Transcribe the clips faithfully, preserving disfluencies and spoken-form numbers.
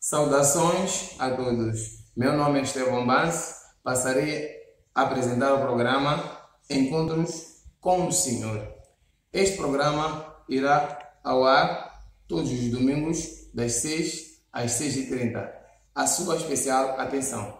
Saudações a todos. Meu nome é Estevão Banse. Passarei a apresentar o programa Encontros com o Senhor. Este programa irá ao ar todos os domingos das seis às seis e trinta. A sua especial atenção.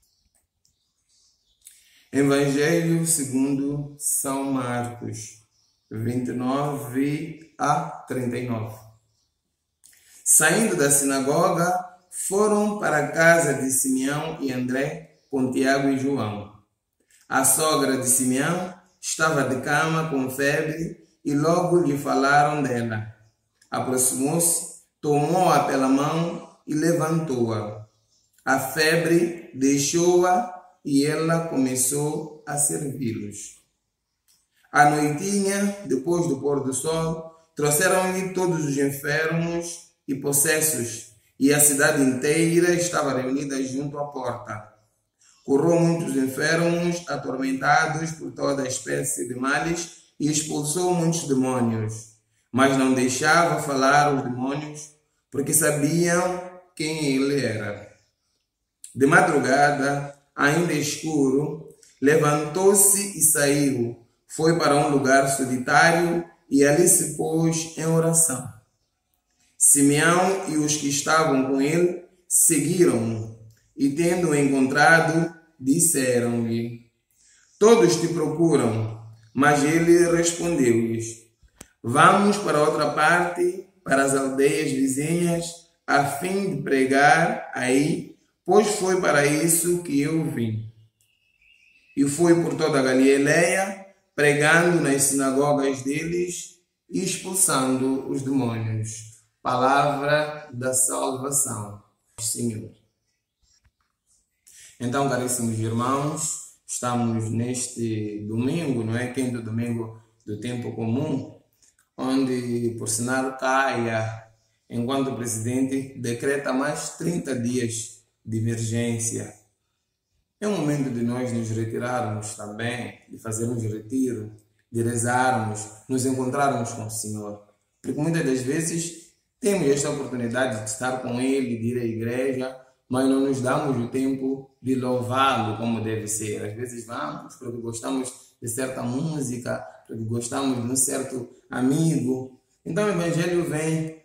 Evangelho segundo São Marcos, vinte e nove a trinta e nove. Saindo da sinagoga, foram para a casa de Simeão e André com Tiago e João. A sogra de Simeão estava de cama com febre e logo lhe falaram dela. Aproximou-se, tomou-a pela mão e levantou-a. A febre deixou-a e ela começou a servi-los. À noitinha, depois do pôr do sol, trouxeram-lhe todos os enfermos e possessos, e a cidade inteira estava reunida junto à porta. Curou muitos enfermos, atormentados por toda espécie de males, e expulsou muitos demônios. Mas não deixava falar os demônios, porque sabiam quem ele era. De madrugada, ainda escuro, levantou-se e saiu. Foi para um lugar solitário e ali se pôs em oração. Simeão e os que estavam com ele seguiram-o e, tendo-o encontrado, disseram-lhe: todos te procuram. Mas ele respondeu-lhes: vamos para outra parte, para as aldeias vizinhas, a fim de pregar aí, pois foi para isso que eu vim. E foi por toda a Galileia, pregando nas sinagogas deles e expulsando os demônios. Palavra da salvação, Senhor. Então, caríssimos irmãos, estamos neste domingo, não é? Quinto domingo do tempo comum, onde, por sinal, Caia, enquanto o presidente, decreta mais trinta dias de emergência. É um momento de nós nos retirarmos também, de fazermos retiro, de rezarmos, nos encontrarmos com o Senhor. Porque muitas das vezes temos esta oportunidade de estar com Ele, de ir à igreja, mas não nos damos o tempo de louvá-lo como deve ser. Às vezes vamos porque gostamos de certa música, porque gostamos de um certo amigo. Então o Evangelho vem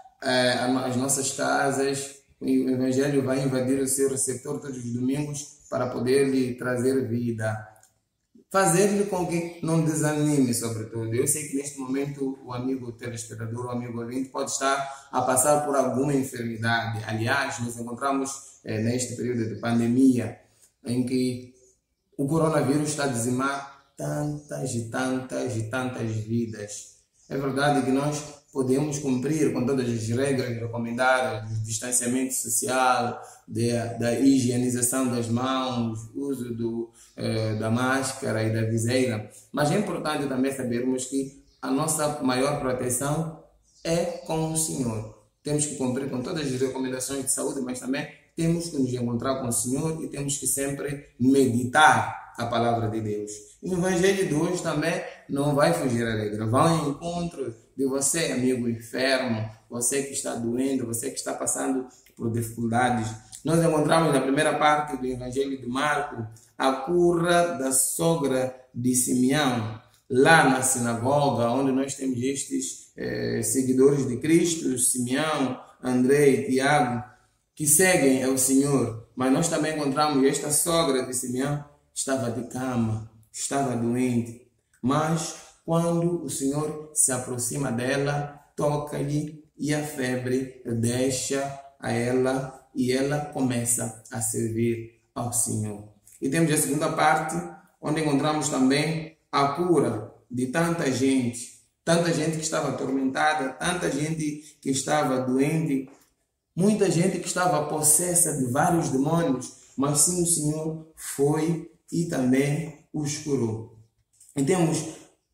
é, às nossas casas, o Evangelho vai invadir o seu receptor todos os domingos para poder lhe trazer vida. Fazer-lhe com que não desanime, sobretudo. Eu sei que neste momento o amigo telespectador, o amigo ouvinte pode estar a passar por alguma enfermidade. Aliás, nos encontramos é, neste período de pandemia em que o coronavírus está a dizimar tantas e tantas e tantas vidas. É verdade que nós podemos cumprir com todas as regras recomendadas do distanciamento social, de, da higienização das mãos, uso do, eh, da máscara e da viseira, mas é importante também sabermos que a nossa maior proteção é com o Senhor. Temos que cumprir com todas as recomendações de saúde, mas também temos que nos encontrar com o Senhor e temos que sempre meditar a palavra de Deus. E o Evangelho de hoje também não vai fugir à regra. Vai ao encontro de você, amigo enfermo, você que está doendo, você que está passando por dificuldades. Nós encontramos na primeira parte do Evangelho de Marcos a cura da sogra de Simeão, lá na sinagoga, onde nós temos estes eh, seguidores de Cristo, Simeão, André e Tiago, que seguem ao Senhor. Mas nós também encontramos esta sogra de Simeão, estava de cama, estava doente, mas quando o Senhor se aproxima dela, toca-lhe e a febre deixa a ela e ela começa a servir ao Senhor. E temos a segunda parte, onde encontramos também a cura de tanta gente, tanta gente que estava atormentada, tanta gente que estava doente, muita gente que estava possessa de vários demônios, mas sim o Senhor foi e também os curou. E temos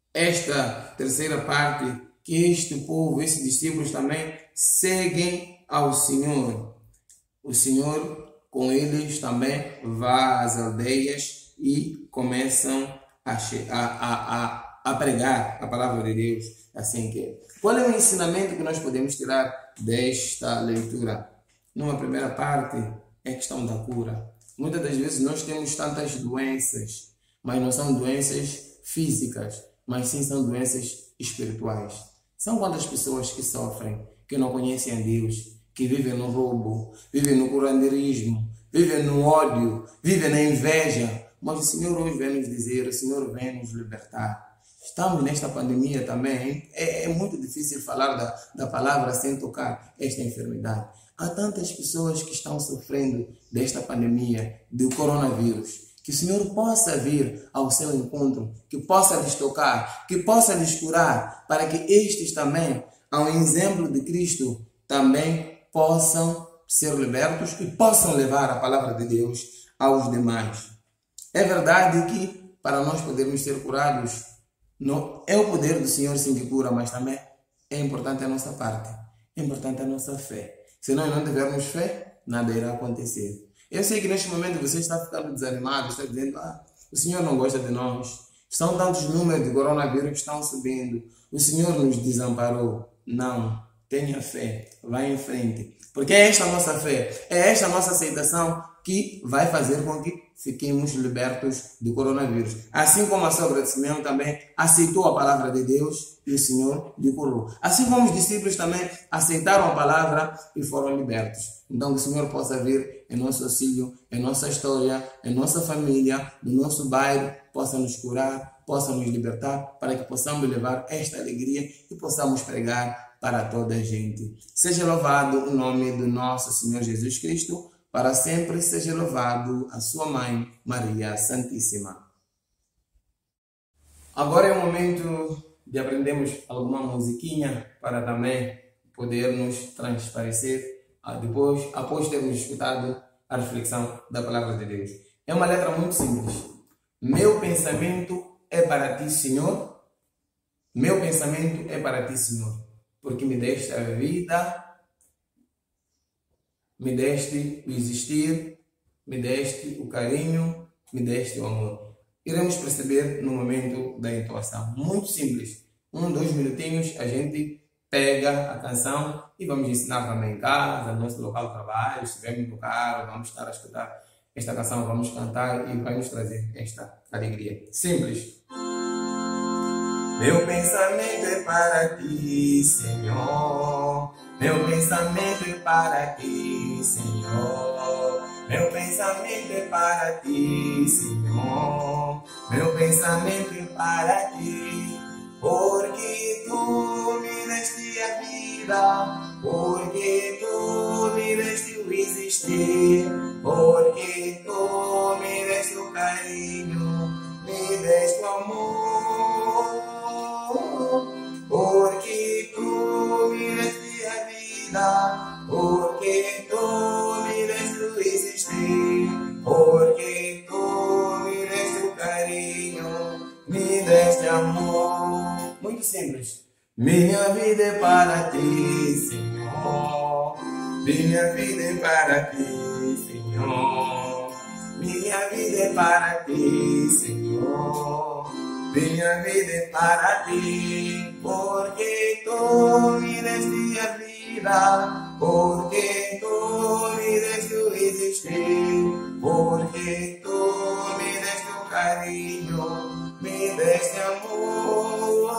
esta terceira parte, que este povo, esses discípulos também seguem ao Senhor. O Senhor com eles também vai às aldeias e começam a, a, a, a pregar a palavra de Deus. Assim que é. Qual é o ensinamento que nós podemos tirar desta leitura? numa primeira parte, é a questão da cura. Muitas das vezes nós temos tantas doenças, mas não são doenças físicas, mas sim são doenças espirituais. São quantas pessoas que sofrem, que não conhecem a Deus, que vivem no roubo, vivem no curandeirismo, vivem no ódio, vivem na inveja. Mas o Senhor hoje vem nos dizer, o Senhor vem nos libertar. Estamos nesta pandemia também, é, é muito difícil falar da, da palavra sem tocar esta enfermidade. Há tantas pessoas que estão sofrendo desta pandemia, do coronavírus. Que o Senhor possa vir ao seu encontro, que possa lhes tocar, que possa lhes curar, para que estes também, ao exemplo de Cristo, também possam ser libertos e possam levar a palavra de Deus aos demais. É verdade que para nós podermos ser curados, não é o poder do Senhor sim que cura, mas também é importante a nossa parte, é importante a nossa fé. Se nós não tivermos fé, nada irá acontecer. Eu sei que neste momento você está ficando desanimado, está dizendo, ah, o Senhor não gosta de nós. São tantos números de coronavírus que estão subindo. O Senhor nos desamparou. Não, tenha fé, vá em frente. Porque é esta a nossa fé, é esta a nossa aceitação que vai fazer com que fiquemos libertos do coronavírus. Assim como a sogra de Simeão também aceitou a palavra de Deus e o Senhor lhe curou. Assim como os discípulos também aceitaram a palavra e foram libertos. Então que o Senhor possa vir em nosso auxílio, em nossa história, em nossa família, no nosso bairro, possa nos curar, possa nos libertar, para que possamos levar esta alegria e possamos pregar para toda a gente. Seja louvado o nome do nosso Senhor Jesus Cristo, para sempre seja louvado a sua mãe, Maria Santíssima. Agora é o momento de aprendermos alguma musiquinha para também podermos transparecer depois, após termos escutado a reflexão da palavra de Deus. É uma letra muito simples. Meu pensamento é para ti, Senhor. Meu pensamento é para ti, Senhor, porque me deste a vida, me deste o existir, me deste o carinho, me deste o amor. Iremos perceber no momento da entoação. Muito simples. Um, dois minutinhos, a gente pega a canção e vamos ensinar também em casa, no nosso local de trabalho, se estivermos no carro, vamos estar a escutar esta canção, vamos cantar e vai nos trazer esta alegria. Simples. Meu pensamento é para ti, Senhor. Meu pensamento é para ti, Senhor. Meu pensamento é para ti, Senhor. Meu pensamento é para ti. Porque tu me deste a vida, porque tu me deste o existir, porque tu me deste o carinho, me deste o amor, porque tu me deste a vida, porque tu me deste o existir, porque tu me deste o carinho, me deste amor. Muito simples. Minha vida é para ti, Senhor. Minha vida é para ti, Senhor. Minha vida é para ti, Senhor. Minha vida é para ti, porque tu me deste a vida, porque tu me deste o existir, porque tu me deste o carinho, me deste amor,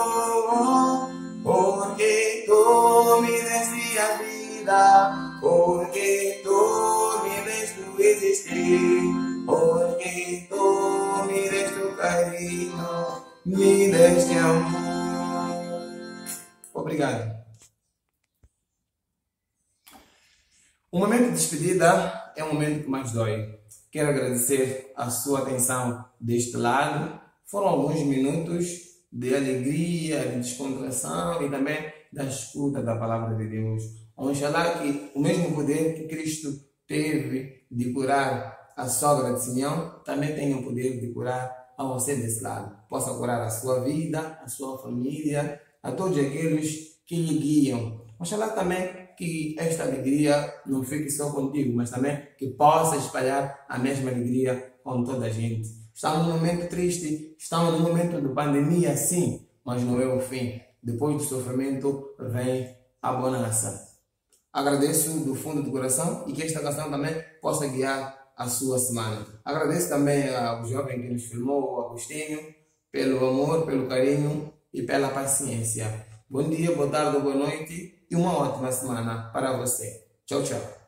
porque tu me deste a vida, porque tu me deste o existir, porque tu me deste o carinho, me deste amor. Obrigado. O momento de despedida é o momento que mais dói. Quero agradecer a sua atenção deste lado. Foram alguns minutos de alegria, de descontração e também da escuta da palavra de Deus. Oxalá que o mesmo poder que Cristo teve de curar a sogra de Simeão também tenha o poder de curar a você desse lado. Possa curar a sua vida, a sua família, a todos aqueles que lhe guiam. Oxalá também que esta alegria não fique só contigo, mas também que possa espalhar a mesma alegria com toda a gente. Estamos num momento triste, estamos num momento de pandemia, sim, mas não é o fim. Depois do sofrimento vem a bonança. Agradeço do fundo do coração e que esta canção também possa guiar a sua semana. Agradeço também ao jovem que nos filmou, o Agostinho, pelo amor, pelo carinho e pela paciência. Bom dia, boa tarde, boa noite e uma ótima semana para você. Tchau, tchau.